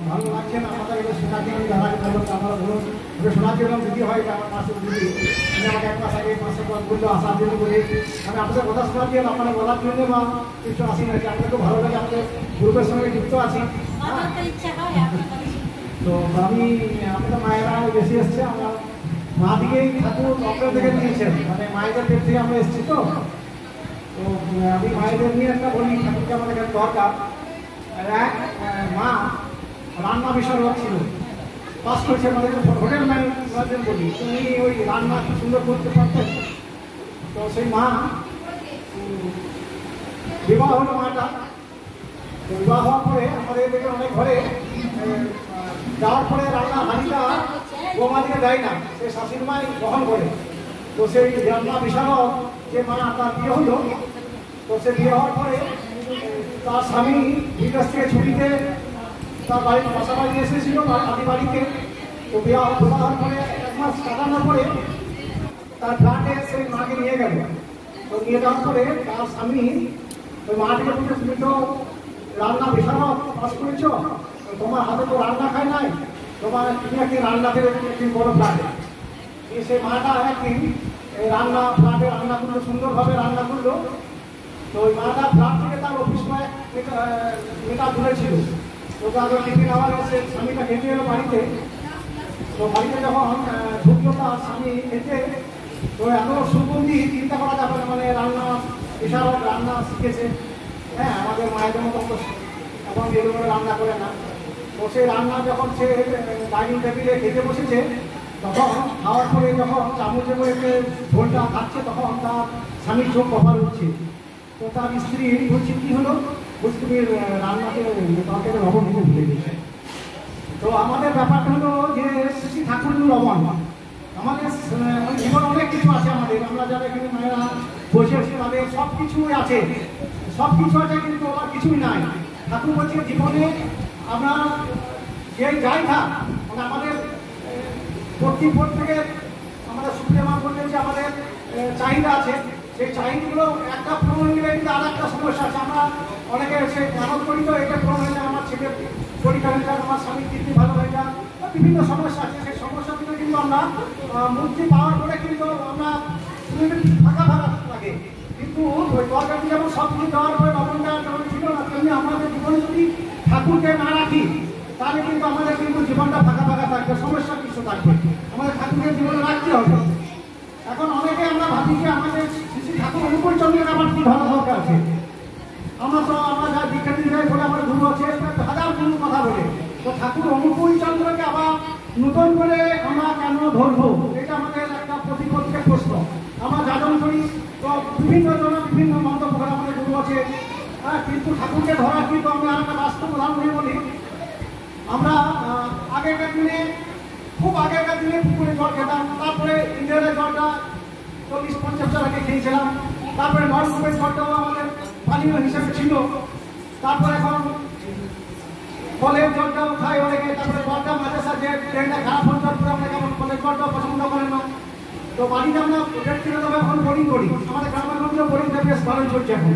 ভালো লাগছে না আমাদের এটা শোনার জন্য যারা বলুন আমরা বলুন ওটা শোনার জন্য দিদি হয় আমার পাশে দিদি আমি আমাকে এক মাস আগে 5 মাস বললো আসার জন্য বলে আমি আপনাদের কথা শোনার জন্য আপনারা বলার জন্য বা কিছু আসি না যে আমাদের খুব ভালো লাগে আমাদের গ্রুপের সঙ্গে যুক্ত আছি। তো আমি আমাদের মায়েরা বেশি এসছে আমরা মা দিকেই ঠাকুর ডক্টর থেকে নিয়েছেন মানে মায়েদের পেট থেকে আমরা এসেছি তো তো আমি মায়েদের নিয়ে একটা বলি ঠাকুরকে আমাদের এখানে দরকার। এক মা রান্না বিশারদ ছিল পাস করেছে আমাদের হোটেল ম্যানেজার বলি তুমি ওই রান্না সুন্দর করতে পারতেন। তো সেই মা বিবাহ হলো মাটা তো বিবাহ হওয়ার পরে আমাদের এদিকে অনেক ঘরে যাওয়ার পরে রান্না হাঁড়িটা বৌমাদিকে দেয় না সে শাশুড়ি মাই বহন করে। তো সেই রান্না বিশারদ যে মা তার বিয়ে হলো তো সে বিয়ে হওয়ার পরে তার স্বামী বিদেশ থেকে ছুটিতে তার বাড়ির বাসা বাড়ি এসেছিল তার আদি বাড়িতে। তো বিয়ে হওয়ার পরে 1 মাস কাটানোর পরে তার ফ্ল্যাটে সেই মাকে নিয়ে গেল। তো নিয়ে যাওয়ার পরে তার স্বামী ওই মাকে বলছে তুমি তো রান্না বিশারদ পাস করেছ তোমার হাতে তো রান্না খায় নাই তোমার তুমি একদিন রান্নাতে একদিন বড় ফ্ল্যাটে সেই মাটা একদিন রান্না ফ্ল্যাটে রান্না করলো সুন্দরভাবে রান্না করলো। তো ওই মাটা ফ্ল্যাট থেকে তার অফিস মেয়েটা দূরে ছিল। তো তার টিফিন আওয়ার এসে স্বামীটা খেতে এলো বাড়িতে। তো বাড়িতে যখন ঢুকলো তার স্বামী খেতে তো এত সুগন্ধি চিন্তা করা যাবে না মানে রান্না বিশাল রান্না শিখেছে হ্যাঁ আমাদের মায়েদের মতো এখন এরকম রান্না করে না। তো সেই রান্না যখন সে ডাইনিং টেবিলে খেতে বসেছে তখন খাওয়ার পরে যখন চামচে করে ঝোলটা খাচ্ছে তখন তার স্বামীর চোখ কপাল উঠছে। তো তার স্ত্রী বলছে কী হলো বলছি তুমি রান্নাতে তরকারি লবণ দিতে ভুলে গেছে। তো আমাদের ব্যাপারটা হলো যে শ্রী ঠাকুর লবণ আমাদের জীবন অনেক কিছু আছে আমাদের আমরা যারা এখানে মায়েরা বসে আছি তাদের সব কিছুই আছে সব কিছু আছে কিন্তু আমার কিছুই নাই। ঠাকুর বলছে জীবনে আমরা যে যাই থাক মানে আমাদের প্রত্যেকের আমাদের সুপ্রিমা বললেন যে আমাদের চাহিদা আছে সেই চাহিদাগুলো একটা পূরণ নিলে কিন্তু আর একটা সমস্যা আছে। আমরা অনেকে সে মানব করি তো এটা পূরণ হয়ে যায় আমার ছেলের পরীক্ষা হয়ে যাক আমার স্বামীর কীর্তি ভালো হয়ে যাক বিভিন্ন সমস্যা আছে সেই সমস্যাগুলো কিন্তু আমরা মুক্তি পাওয়ার পরে কিন্তু আমরা ফাঁকা ফাঁকা লাগে কিন্তু ওই তরকারি যেমন সব কিছু দেওয়ার পরে লবণটা যেমন ছিল না তেমনি আমাদের জীবনে যদি ঠাকুরকে না রাখি তাহলে কিন্তু আমাদের কিন্তু জীবনটা ফাঁকা ফাঁকা থাকবে সমস্যা কিছু থাকবে আমাদের ঠাকুরকে জীবনে রাখতে হবে। এখন অনেকে আমরা ভাবি যে আমাদের শ্রী ঠাকুর অনুকূল চন্দ্রের আমার কি ভালো দরকার আছে আমরা তো আমরা যা দীক্ষা দিতে বলে আমার গুরু আছে হাজার গুরু কথা বলে তো ঠাকুর অনুকূল চন্দ্রকে আবার নতুন করে আমরা কেন ধরবো এটা আমাদের একটা প্রতিপক্ষের প্রশ্ন। আমরা যাজন করি তো বিভিন্ন জন বিভিন্ন মন্তব্য করে আমাদের গুরু আছে হ্যাঁ কিন্তু ঠাকুরকে ধরা কিন্তু আমি আর একটা বাস্তব উদাহরণ বলি। আমরা আগেকার দিনে খুব আগেকার দিনে পুকুরে জল খেতাম তারপরে ইন্ডিয়ানের জলটা 40-50 টাকা আগে খেয়েছিলাম তারপরে নলকূপের জলটাও আমাদের পানীয় হিসেবে ছিল তারপরে এখন কলের জলটাও খাই অনেকে তারপরে জলটা মাঝে সাথে ট্রেনটা খারাপ হওয়ার পরে আমরা কেমন কলের জলটাও পছন্দ করেন না তো বাড়িতে আমরা ব্যক্তিগতভাবে এখন বোরিং করি আমাদের গ্রামের মধ্যে বোরিংটা বেশ ভালোই চলছে এখন।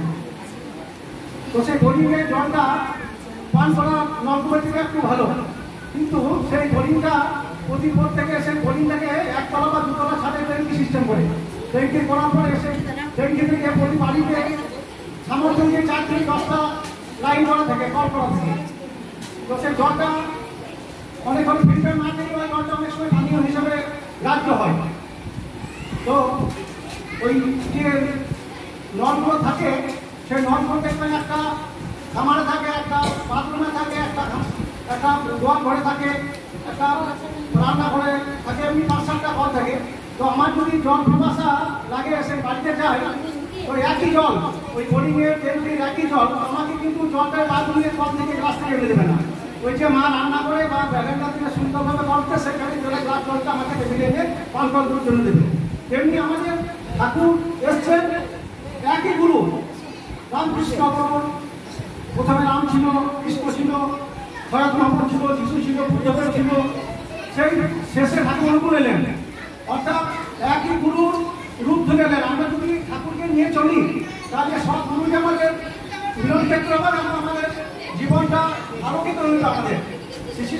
তো সেই বোরিংয়ের জলটা পান করা নলকূপের থেকে একটু ভালো কিন্তু সেই বোরিংটা প্রতিপদ থেকে সেই বোরিংটাকে 1 তলা বা 2 তলা ছাদে ট্যাঙ্কি সিস্টেম করে ট্যাঙ্কি করার পরে সেই ট্যাঙ্কি থেকে প্রতি বাড়িতে সামর্থ্য দিয়ে 4 থেকে 10টা লাইন করা থাকে কল করা থাকে। তো সেই জলটা অনেক অনেক ফিল্টার না থেকে ওই জলটা অনেক সময় পানীয় হিসাবে গ্রাহ্য হয়। তো ওই যে নলগুলো থাকে সেই নলগুলো দেখবেন একটা খামারে থাকে একটা বাথরুমে থাকে একটা দোয়ার ঘরে থাকে একটা রান্না ঘরে থাকে এমনি 5-7টা ঘর থাকে। তো আমার যদি জল পিপাসা লাগে সেই বাড়িতে যায় তো একই জল ওই বোরিংয়ের ট্যাঙ্কির একই জল আমাকে কিন্তু জলটা বাথরুমে কল থেকে গ্লাস থেকে এনে দেবে না ওই যে মা রান্না করে বা ব্যাগেন্ডা থেকে সুন্দরভাবে করতে সেখানে জলে গ্লাস জলটা আমাকে টেবিলে এনে পান করার জন্য দেবে। তেমনি আমাদের ঠাকুর এসছেন একই গুরু রামকৃষ্ণ প্রথমে রাম ছিল কৃষ্ণ ছিল ভরত মহাপুর ছিল যিশু ছিল বুদ্ধদেব ছিল সেই শেষে ঠাকুর অনুকূল এলেন অর্থাৎ একই গুরুর রূপ ধরে এলেন। আমরা যদি ঠাকুরকে নিয়ে চলি তাহলে সব গুরুকে আমাদের মিলন ক্ষেত্র হবে এবং আমাদের জীবনটা আলোকিত হইল আমাদের শ্রী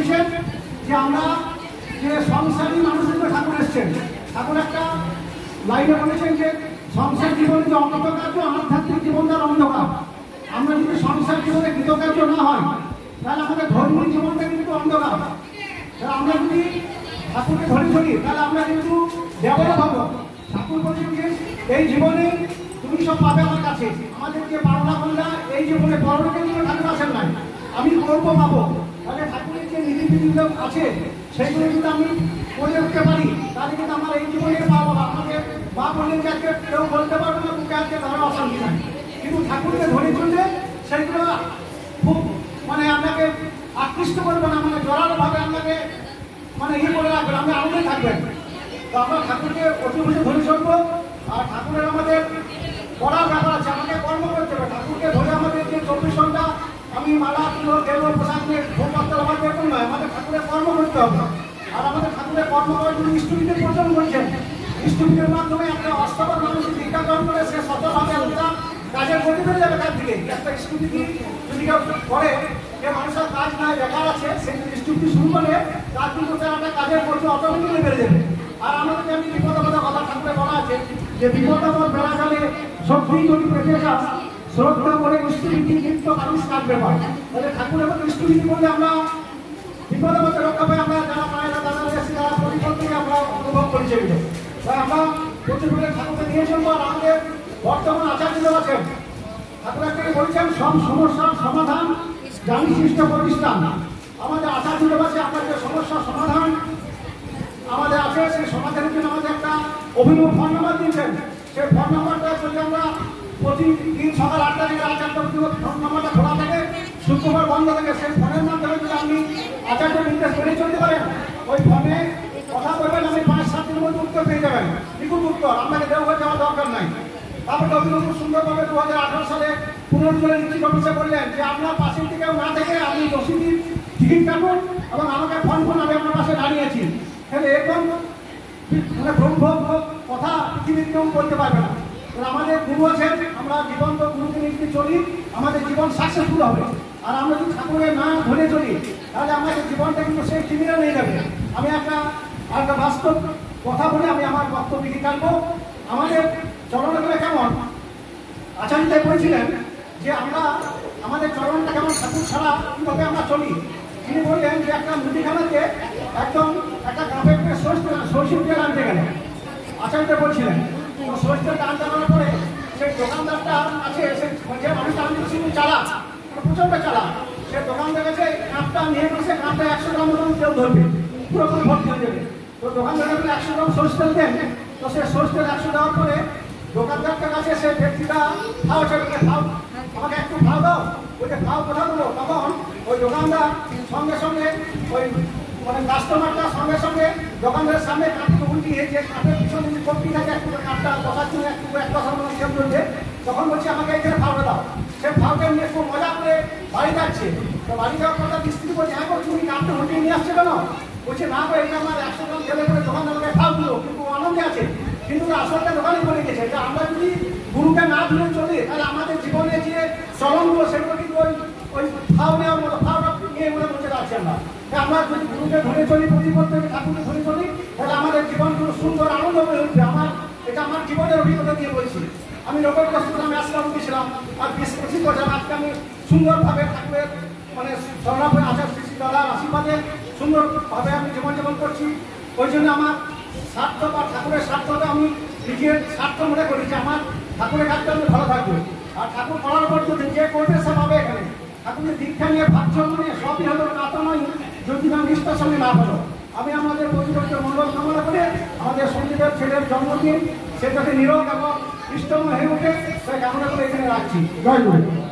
বলেছেন যে আমরা যে সংসারী মানুষদের ঠাকুর এসছেন, ঠাকুর একটা লাইনে বলেছেন যে সংসার জীবনে যে অকৃতকার্য আধ্যাত্মিক জীবন তার অন্ধকার। আমরা যদি সংসার জীবনে কৃতকার্য না হয় তাহলে আমাদের ধর্মীয় জীবনটা কিন্তু অন্ধকার। আমরা যদি ঠাকুরকে ধরে ধরি তাহলে আমরা কিন্তু ডেভেলপ হবো। ঠাকুর বলছেন যে এই জীবনে তুমি সব পাবে আমার কাছে, আমাদের যে বাংলা বললা এই জীবনে পরলোকে কিন্তু ঠাকুর আসেন নাই, আমি করবো পাবো। তাহলে ঠাকুরের যে নীতিবিধিগুলো আছে সেইগুলো যদি আমি করে উঠতে পারি তাহলে কিন্তু আমার এই জীবনে পাবো। আমাকে মা বললেন যে আজকে কেউ বলতে পারবে না বুকে আজকে ধরে অশান্তি নাই, কিন্তু ঠাকুরকে ধরে চললে সেইগুলো খুব মানে আপনাকে আকৃষ্ট করবে না, মানে জোরালো ভাবে আপনাকে মানে করে রাখবেন, আপনি আনন্দে থাকবেন। তো আমরা ঠাকুরকে অতি বুঝে ধরে চলবো। আর ঠাকুরের আমাদের করার ব্যাপার আছে, আমাকে কর্ম করতে হবে। ঠাকুরকে ধরে আমাদের যে 24 ঘন্টা আমি মালা পুরো দেব প্রসাদ নিয়ে ভোগ করতে আমার বেতন নয়, আমাদের ঠাকুরের কর্ম করতে হবে। আর আমাদের ঠাকুরের কর্ম করার জন্য ইষ্টবিদের প্রয়োজন করছেন। ইষ্টবিদের মাধ্যমে একটা অস্তবর মানুষ দীক্ষা গ্রহণ করে সে সতভাবে একটা কাজের গতি বেড়ে যাবে। তার দিকে একটা ইষ্টবিধি যদি কেউ করে, যে মানুষের কাজ নয় বেকার আছে, সে যদি ইষ্টবিধি শুরু করে তার কিন্তু তার একটা কাজের গতি অটোমেটিক্যালি বেড়ে যাবে। আর আমাদেরকে আমি বিপদাপদ কথা ঠাকুরে বলা আছে যে বিপদাপদ বেড়াকালে শক্তি যদি পেতে যাস শ্রদ্ধা করে ইষ্টবিধি কিন্তু মানুষ কাটবে পারে। তাহলে ঠাকুরের মতো ইষ্টবিধি করলে আমরা বিপদাপদে রক্ষা পাই। আমরা যারা মায়েরা দাদারা এসে তারা পরিকল্পনা থেকে আমরা অনুভব করেছি এগুলো। তাই আমরা প্রতিদিনের ঠাকুরকে নিয়ে চলবো। আর আমাদের বর্তমান আচার্য আছেন, ঠাকুর থেকে বলছেন সব সমস্যার সমাধান জানি সৃষ্ট প্রতিষ্ঠান। আমাদের আচার্য আছে, আমরা যে সমস্যার সমাধান আমাদের আছে সেই সমাধানের জন্য আমাদের একটা অভিনব ফোন নাম্বার দিয়েছেন। সেই ফোন নাম্বারটা যদি আমরা প্রতিদিন সকাল 8টা থেকে রাত 4টা পর্যন্ত ফোন নাম্বারটা খোলা থাকে, শুক্রবার বন্ধ থাকে, সেই ফোনের মাধ্যমে যদি আপনি আচার্য নির্দেশ মেনে চলতে পারেন, ওই ফোনে কথা বলবেন, আপনি 5-7 দিনের মধ্যে উত্তর পেয়ে যাবেন, নিখুঁত উত্তর, আপনাকে দেওয়া যাওয়ার দরকার নাই। তারপরে অভিনব সুন্দরভাবে 2018 সালে পুনর্জলের নীতি অফিসে বললেন যে আপনার পাশের দিকেও না থেকে আপনি রসিদির টিকিট কাটুন এবং আমাকে ফোন আমি আপনার পাশে দাঁড়িয়েছি। তাহলে এরকম মানে ব্রহ্ম কথা পৃথিবীর কেউ বলতে পারবে না। আমাদের গুরু আছেন, আমরা জীবন্ত গুরুকে নিয়ে চলি, আমাদের জীবন সাকসেসফুল হবে। আর আমরা যদি ঠাকুরের না ধরে চলি তাহলে আমাদের জীবনটা কিন্তু সেই টিভিটা নিয়ে যাবে। আমি একটা বাস্তব কথা বলে আমি আমার বক্তব্য বিধি কাটবো। আমাদের চরণগুলো কেমন আচার্য বলেছিলেন যে আমরা আমাদের চরণটা কেমন ঠাকুর ছাড়া কীভাবে আমরা চলি। তিনি বললেন যে একটা মুদিখানাতে একদম একটা গ্রামের সরষের আনতে গেল, আচার্য বলছিলেন সরষের দান জানানোর পরে সেই দোকানদারটা আছে, যে মানুষটা আমি শুধু চালা প্রচন্ড চালা, সে দোকানদার কাছে কাপটা নিয়ে গেছে, কাপটা 100 গ্রাম মতন তেল ধরবে, পুরোপুরি ভর্তি হয়ে যাবে। তো দোকানদার 100 গ্রাম সরষে তেল দেন, তো সে সরষে তেল 100 দেওয়ার পরে দোকানদারটার কাছে সে ব্যক্তিটা খাও সেটাকে খাও, আমাকে একটু খাও দাও, ওই যে খাও কোথা দেবো, তখন ওই দোকানদার সঙ্গে সঙ্গে ওই মানে কাস্টমারটা সঙ্গে সঙ্গে দোকানদারের সামনে কাপটা উল্টিয়ে যে কাপের পিছনে যদি কপি থাকে একটু কাপটা বসার জন্য একটু 1 মতো তেল ধরবে, তখন বলছে আমাকে এখানে খাওয়া দাও। সে খাওয়াটা নিয়ে খুব মজা করে বাড়ি যাচ্ছে। তো বাড়ি যাওয়ার কথা স্ত্রী বলছে হ্যাঁ তুমি কাপটা উল্টিয়ে নিয়ে আসছে কেন? বলছে না গো এটা আমার 100 গ্রাম তেলে করে দোকানদারকে খাও দিল, কিন্তু আনন্দে আছে, কিন্তু আসলটা দোকানে পড়ে গেছে। যে আমরা যদি গুরুকে না ধরে চলি তাহলে আমাদের জীবনে যে চলনগুলো সেগুলো কিন্তু ওই খাও নেওয়ার মতো খাওয়াটা নিয়ে মনে বলতে পারছি আমরা। আমরা যদি গুরুকে ধরে চলি, প্রতিপত্তি ঠাকুরকে ধরে চলি, তাহলে আমাদের জীবনগুলো সুন্দর আনন্দ হয়ে উঠবে। এটা আমার জীবনের অভিজ্ঞতা দিয়ে বলছি। আমি রোগের কষ্ট আমি আসলাম গেছিলাম আর 20-25 বছর আজকে আমি সুন্দরভাবে ঠাকুরের মানে স্বর্ণাভে আচার সৃষ্টি দাদার আশীর্বাদে সুন্দরভাবে আমি জীবনযাপন করছি। ওই জন্য আমার স্বার্থ বা ঠাকুরের স্বার্থটা আমি নিজের স্বার্থ মনে করি যে আমার ঠাকুরের কাজটা আমি ভালো থাকবো। আর ঠাকুর করার পর যদি যে করবে সে পাবে। এখানে ঠাকুরের দীক্ষা নিয়ে ভাবছ মানে সবই হলো কাতা নয় যদি না নিষ্ঠার সঙ্গে না হলো। আমি আমাদের প্রতিপক্ষের মঙ্গল কামনা করে আমাদের সঞ্জীবের ছেলের জন্মদিন সেটাকে নিরোগ এবং ইষ্টময় হয়ে ওঠে সে কামনা করে এখানে রাখছি। জয় গুরু।